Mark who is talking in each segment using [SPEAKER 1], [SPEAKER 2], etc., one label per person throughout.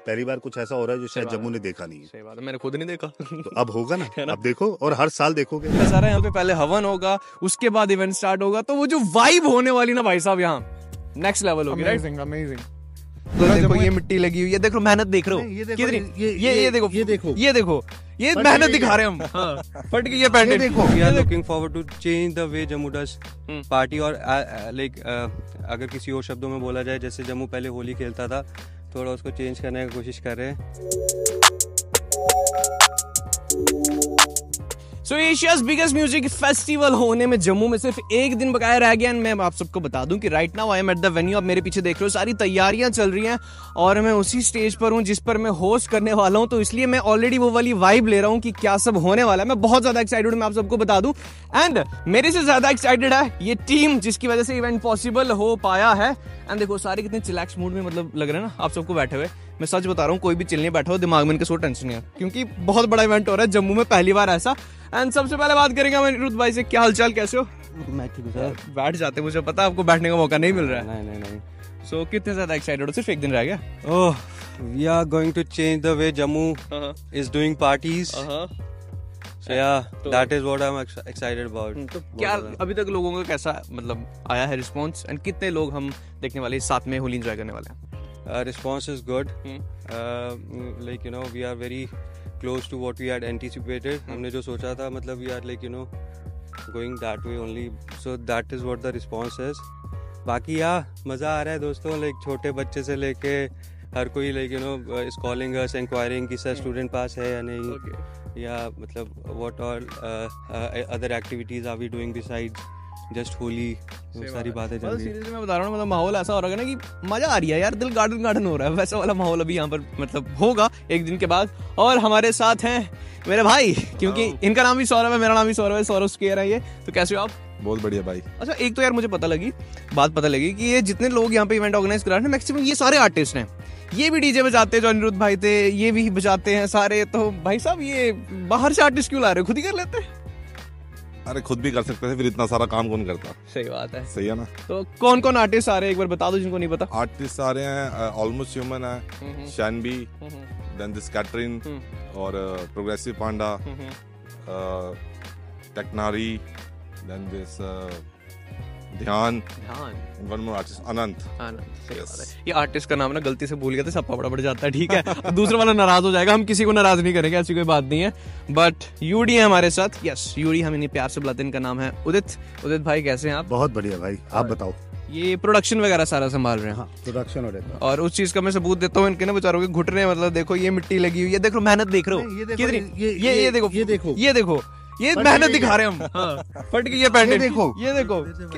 [SPEAKER 1] पहली बार कुछ ऐसा हो रहा है जो शायद जम्मू ने देखा नहीं है।
[SPEAKER 2] सही बात है, मैंने खुद नहीं देखा।
[SPEAKER 1] तो अब होगा ना, अब देखो और हर साल देखोगे।
[SPEAKER 2] सारा यहाँ पे पहले हवन होगा, उसके बाद इवेंट स्टार्ट होगा, तो वो जो वाइब होने वाली ना भाई साहब यहाँ नेक्स्ट लेवल होगी।
[SPEAKER 3] Amazing amazing.
[SPEAKER 2] तो देखो ये मिट्टी लगी हुई है, देखो मेहनत देख रहे हो कितनी, ये देखो ये देखो ये मेहनत दिखा रहे हैं हम। फट गई ये पैंट देखो।
[SPEAKER 4] We are looking forward to change the way Jammu does party और like अगर किसी और शब्दों में बोला जाए, जैसे जम्मू पहले होली खेलता था, थोड़ा उसको चेंज करने की कोशिश कर रहे हैं।
[SPEAKER 2] So Asia's biggest music festival होने में जम्मू में सिर्फ एक दिन बकाया रह गया। मैं आप सबको बता दूं कि right now I am at the venue. आप मेरे पीछे देख रहे हो, सारी तैयारियां चल रही हैं और मैं उसी स्टेज पर हूं जिस पर मैं होस्ट करने वाला हूं, तो इसलिए मैं ऑलरेडी वो वाली वाइब ले रहा हूं कि क्या सब होने वाला है। मैं बहुत ज्यादा एक्साइटेड हूं, मैं आप सबको बता दूं। एंड मेरे से ज्यादा एक्साइटेड है ये टीम जिसकी वजह से इवेंट पॉसिबल हो पाया है। एंड देखो सारे कितने चिलैक्स मूड में मतलब लग रहे हैं ना आप सबको बैठे हुए। मैं सच बता रहा हूँ, कोई भी चिल नहीं बैठा हो, दिमाग में इनके सो टेंशन नहीं है, क्योंकि बहुत बड़ा इवेंट हो रहा है जम्मू में पहली बार ऐसा। एंड सबसे पहले बात करेंगे अनिरुद्ध भाई से। क्या हालचाल, कैसे हो?
[SPEAKER 4] मैं ठीक हूं सर।
[SPEAKER 2] बैठ जाते, मुझे पता है आपको बैठने का मौका नहीं मिल रहा है।
[SPEAKER 4] नहीं।
[SPEAKER 2] सो कितने ज्यादा एक्साइटेड हो? सिर्फ एक दिन रह गया।
[SPEAKER 4] Oh, we are going to change the way Jammu is doing parties. So yeah, that is what I'm excited about.
[SPEAKER 2] तो क्या अभी तक लोगों का कैसा मतलब आया है रिस्पॉन्स, एंड कितने लोग हम देखने वाले साथ में होली एंजॉय करने वाले हैं?
[SPEAKER 4] Response is good. Like you know, we are very close to what we had anticipated. हमने जो सोचा था, मतलब we are like you know going that way only. So that is what the response is. बाकी मज़ा आ रहा है दोस्तों। लाइक छोटे बच्चे से लेके हर कोई like you know is calling us, inquiring कि सर स्टूडेंट पास है या नहीं, या मतलब what all other activities are we doing besides just Holi. सारी बातें चल रही है।
[SPEAKER 2] सीरियसली मैं बता रहा हूँ, मतलब माहौल ऐसा हो रहा है ना कि मजा आ रही है यार, दिल गार्डन गार्डन हो रहा है। वैसा वाला माहौल अभी यहाँ पर मतलब होगा एक दिन के बाद। और हमारे साथ हैं मेरे भाई, क्योंकि इनका नाम भी सौरभ है, मेरा नाम भी सौरभ है, सौरभ स्केयर है ये। तो कैसे हो आप?
[SPEAKER 1] बहुत बढ़िया भाई।
[SPEAKER 2] अच्छा, एक तो यार मुझे बात पता लगी कि ये जितने लोग यहाँ पे इवेंट ऑर्गेनाइज करा रहे हैं, मैक्सिमम ये सारे आर्टिस्ट हैं। ये भी डीजे बजाते हैं जो अनिरुद्ध भाई थे, ये भी बजाते हैं सारे। तो भाई साहब ये बाहर से आर्टिस्ट क्यों ला रहे हो, खुद ही कर लेते हैं?
[SPEAKER 5] अरे खुद भी कर सकते थे, फिर इतना सारा काम कौन करता।
[SPEAKER 2] सही बात है,
[SPEAKER 5] सही है ना।
[SPEAKER 2] तो कौन कौन आर्टिस्ट आ रहे हैं एक बार बता दो जिनको नहीं पता।
[SPEAKER 5] आर्टिस्ट आ रहे हैं, ऑलमोस्ट ह्यूमन है, शैनबी, देन दिस कैटरिन और प्रोग्रेसिव पांडा, टेक्नारी, then this Dhyan, one more artist Anant.
[SPEAKER 2] सही बात है। ये आर्टिस्ट का नाम ना गलती से भूल गया था, सब पड़ा पड़ जाता है, ठीक है। दूसरा वाला नाराज हो जाएगा, हम किसी को नाराज नहीं करेंगे, ऐसी कोई बात नहीं है। बट यूडी है हमारे साथ। यस, यूडी हम इन्हें प्यार से बुलाते हैं, इनका नाम है उदित। उदित भाई कैसे हैं आप?
[SPEAKER 1] बहुत बढ़िया भाई, आप बताओ।
[SPEAKER 2] ये प्रोडक्शन वगैरह सारा संभाल रहे हैं।
[SPEAKER 1] प्रोडक्शन
[SPEAKER 2] और उस चीज का मैं सबूत देता हूँ, इनके ना बेचारों के घुटने, मतलब देखो ये मिट्टी लगी हुई है, देखो मेहनत देख रहे हो कितनी, ये देखो ये मेहनत दिखा रहे हैं हम। फट गई ये पैंट देखो, ये देखो।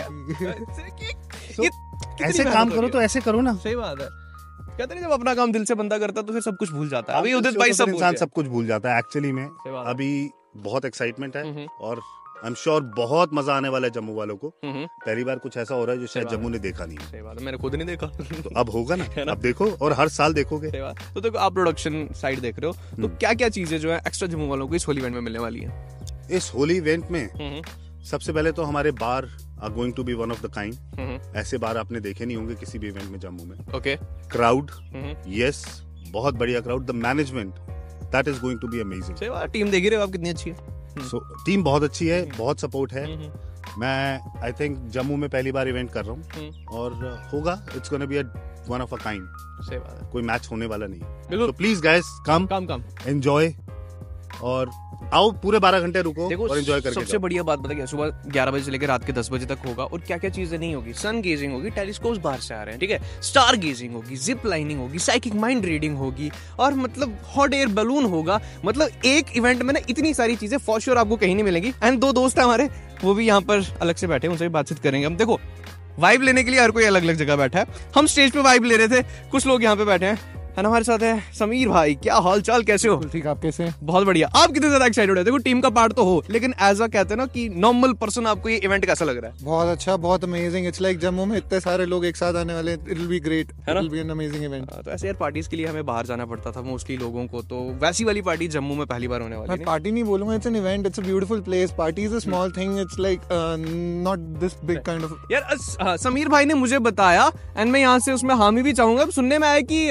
[SPEAKER 1] ऐसे काम करो तो ऐसे करो ना।
[SPEAKER 2] सही बात है, कहते हैं जब अपना काम दिल से बंदा करता तो फिर सब कुछ भूल जाता है। अभी उदित भाई सब
[SPEAKER 1] इंसान सब कुछ भूल जाता है एक्चुअली में। अभी बहुत एक्साइटमेंट है और आई एम श्योर बहुत मजा आने वाला है जम्मू वालों को। पहली बार कुछ ऐसा हो रहा है जो शायद जम्मू ने देखा नहीं है।
[SPEAKER 2] सही बात है, मैंने खुद नहीं देखा।
[SPEAKER 1] तो अब होगा ना, अब देखो और हर साल देखोगे।
[SPEAKER 2] तो देखो आप प्रोडक्शन साइड देख रहे हो, तो क्या क्या चीजें जो है एक्स्ट्रा जम्मू वालों को इस होली इवेंट में मिलने वाली है?
[SPEAKER 1] इस होली इवेंट में सबसे पहले तो हमारे bar are going to be one of the kind. ऐसे बार आपने देखे नहीं होंगे किसी भी इवेंट में जम्मू में।
[SPEAKER 2] ओके।
[SPEAKER 1] क्राउड, यस, बहुत बढ़िया crowd. The management, that is going to be amazing.
[SPEAKER 2] सही बात, टीम देख ही रहे हो आप कितनी अच्छी है।
[SPEAKER 1] टीम बहुत अच्छी है, बहुत सपोर्ट है। मैं आई थिंक जम्मू में पहली बार इवेंट कर रहा हूँ और होगा, it's gonna be one of a kind.
[SPEAKER 2] सही बात है,
[SPEAKER 1] कोई मैच होने वाला नहीं। तो प्लीज गाइस कम एंजॉय और आओ, पूरे 12 घंटे रुको और एंजॉय करके
[SPEAKER 2] सबसे बढ़िया बात पता क्या, सुबह 11 बजे से लेकर रात के 10 बजे तक होगा। और क्या क्या चीजें नहीं होगी, सन गेजिंग होगी, टेलीस्कोप्स बाहर से आ रहे हैं, ठीक है, स्टार गेजिंग होगी, जिप लाइनिंग होगी, साइकिक माइंड रीडिंग होगी, और मतलब हॉट एयर बलून होगा। मतलब एक इवेंट में ना इतनी सारी चीजें फॉर श्योर आपको कहीं नहीं मिलेगी। एंड 2 दोस्त है हमारे, वो भी यहाँ पर अलग से बैठे हैं, उनसे भी बातचीत करेंगे हम। देखो वाइब लेने के लिए हर कोई अलग अलग जगह बैठा है। हम स्टेज पे वाइब ले रहे थे, कुछ लोग यहाँ पे बैठे हैं। हमारे साथ है समीर भाई। क्या हाल चाल, कैसे हो?
[SPEAKER 3] ठीक, आप कैसे हैं?
[SPEAKER 2] बहुत बढ़िया। आप कितने ज्यादा एक्साइटेड हो? देखो टीम का पार्ट तो हो, लेकिन एज अ कहते हैं ना कि नॉर्मल पर्सन आपको ये इवेंट कैसा लग रहा है?
[SPEAKER 3] बहुत अच्छा, बहुत अमेजिंग। इट्स लाइक जम्मू में इतने सारे लोग एक साथ आने वाले, it will be great, it will be an amazing event.
[SPEAKER 2] तो ऐसे यार पार्टीज के लिए हमें बाहर जाना पड़ता था मोस्टली लोगों को, तो वैसी वाली पार्टी जम्मू में पहली बार होने वाली है।
[SPEAKER 3] मैं पार्टी नहीं बोलूंगा, it's an event, it's a beautiful place. Party is a small thing, it's like not this big kind of.
[SPEAKER 2] यार समीर भाई ने मुझे बताया, एंड मैं यहाँ से उसमें हामी भी चाहूंगा। सुनने में आया कि इवेंट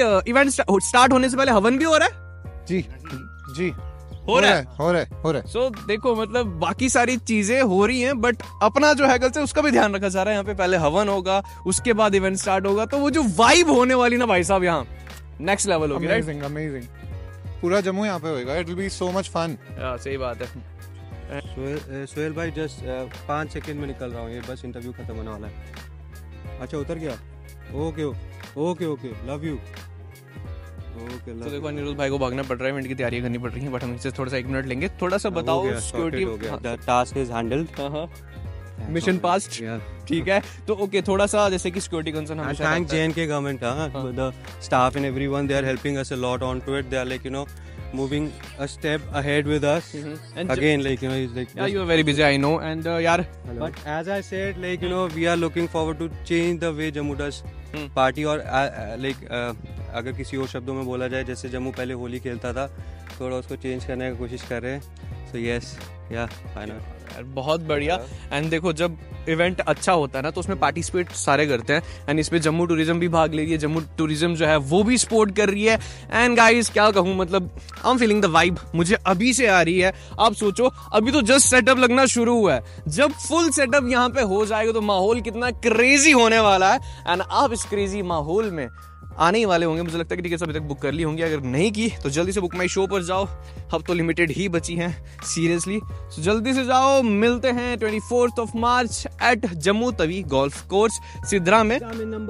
[SPEAKER 2] इवेंट स्टार्ट होने से पहले हवन भी हो रहा है?
[SPEAKER 3] जी जी
[SPEAKER 2] हो रहा है। सो देखो मतलब बाकी सारी चीजें हो रही हैं, बट अपना जो है कल से उसका भी ध्यान रखा जा रहा है। यहाँ पे पहले हवन होगा, उसके बाद इवेंट स्टार्ट होगा, तो वो जो वाइब होने वाली ना भाई साहब यहाँ नेक्स्ट लेवल होगी।
[SPEAKER 3] Amazing amazing. पूरा जम्मू यहाँ पे होएगा, it will be so much fun.
[SPEAKER 2] सही बात है।
[SPEAKER 4] सोहेल भाई जस्ट 5 सेकंड में निकल रहा हूँ, ये बस इंटरव्यू खत्म होने वाला है। अच्छा उतर गया, okay okay okay, love you.
[SPEAKER 2] तो देखो अनिरुद्ध भाई को भागना पड़ रहा है, इवेंट की तैयारी करनी पड़ रही है, बट हम इससे थोड़ा सा 1 मिनट लेंगे। थोड़ा सा बताओ security,
[SPEAKER 4] the task is handled,
[SPEAKER 2] mission passed, ठीक है। तो ओके थोड़ा सा जैसे कि सिक्योरिटी कंसर्न हम
[SPEAKER 4] thank JNK government, the staff and everyone, they are helping us a lot on to it, they are like you know moving a step ahead with us. And again like you know he's like,
[SPEAKER 2] yeah, you are very busy, I know, and yaar,
[SPEAKER 4] but as I said like you know we are looking forward to change the way Jammu does party, और like अगर किसी और शब्दों में बोला जाए, जैसे जम्मू पहले होली खेलता था, थोड़ा उसको चेंज करने की कोशिश कर रहे हैं। So yes, yeah, I know.
[SPEAKER 2] बहुत बढ़िया। एंड देखो जब इवेंट अच्छा होता है ना, तो उसमें पार्टिसिपेट सारे करते हैं, एंड इसमें जम्मू टूरिज्म भी भाग ले रही है, जम्मू टूरिज्म जो है वो भी सपोर्ट कर रही है। एंड गाइस क्या कहूँ, मतलब I am feeling the vibe, मुझे अभी से आ रही है। आप सोचो अभी तो जस्ट सेटअप लगना शुरू हुआ है, जब फुल सेटअप यहाँ पे हो जाएगा तो माहौल कितना क्रेजी होने वाला है। एंड आप इस क्रेजी माहौल में आने ही वाले होंगे, मुझे लगता है कि टिकट्स अभी तक बुक कर ली होंगी, अगर नहीं की तो जल्दी से बुक माई शो पर जाओ, अब तो लिमिटेड ही बची हैं सीरियसली। सो जल्दी से जाओ, मिलते हैं 24 March at Jammu Tawi golf course Sidhra में।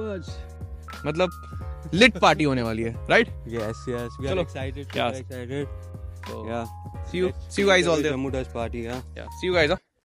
[SPEAKER 2] मतलब लिट पार्टी होने वाली है, right?
[SPEAKER 4] Yes, we are excited.
[SPEAKER 2] Yes.
[SPEAKER 4] Excited.
[SPEAKER 2] So, yeah. See you guys all there.
[SPEAKER 4] Jammu does party, yeah.
[SPEAKER 2] See you guys.